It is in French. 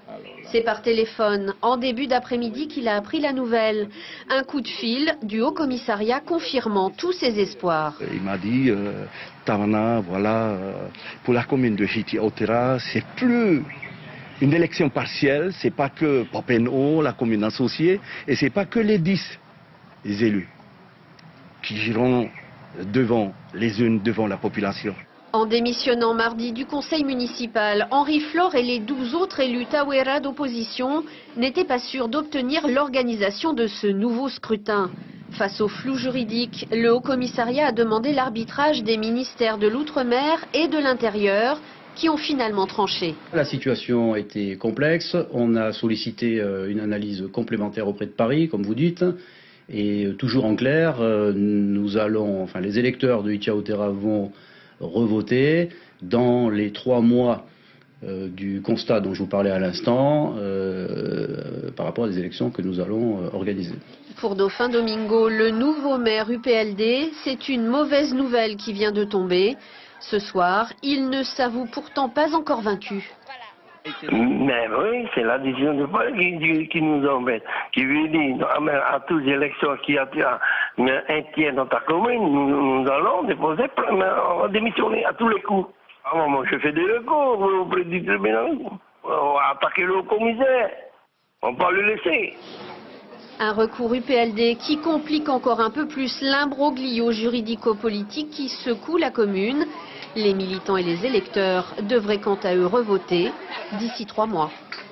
C'est par téléphone, en début d'après-midi, qu'il a appris la nouvelle. Un coup de fil du Haut-Commissariat confirmant tous ses espoirs. Il m'a dit, Tamana, voilà, pour la commune de Jiti-Otera, c'est plus une élection partielle, c'est pas que Popeno, la commune associée, et c'est pas que les 10 élus qui iront devant les unes, devant la population. En démissionnant mardi du conseil municipal, Henri Flore et les 12 autres élus Tawera d'opposition n'étaient pas sûrs d'obtenir l'organisation de ce nouveau scrutin. Face au flou juridique, le Haut-Commissariat a demandé l'arbitrage des ministères de l'Outre-mer et de l'Intérieur qui ont finalement tranché. La situation était complexe, on a sollicité une analyse complémentaire auprès de Paris, comme vous dites, et toujours en clair, les électeurs de Jiti-Otera vont revoter dans les 3 mois du constat dont je vous parlais à l'instant par rapport à des élections que nous allons organiser. Pour Dauphin Domingo, le nouveau maire UPLD, c'est une mauvaise nouvelle qui vient de tomber. Ce soir, il ne s'avoue pourtant pas encore vaincu. Mais oui, c'est la décision de Paul qui nous embête. Qui lui dit, à toutes les élections qui a un tiers dans ta commune, nous allons déposer, on va démissionner à tous les coups. Moi, je fais des recours auprès du tribunal. On va attaquer le commissaire. On va le laisser. Un recours UPLD qui complique encore un peu plus l'imbroglio juridico-politique qui secoue la commune. Les militants et les électeurs devraient quant à eux revoter d'ici 3 mois.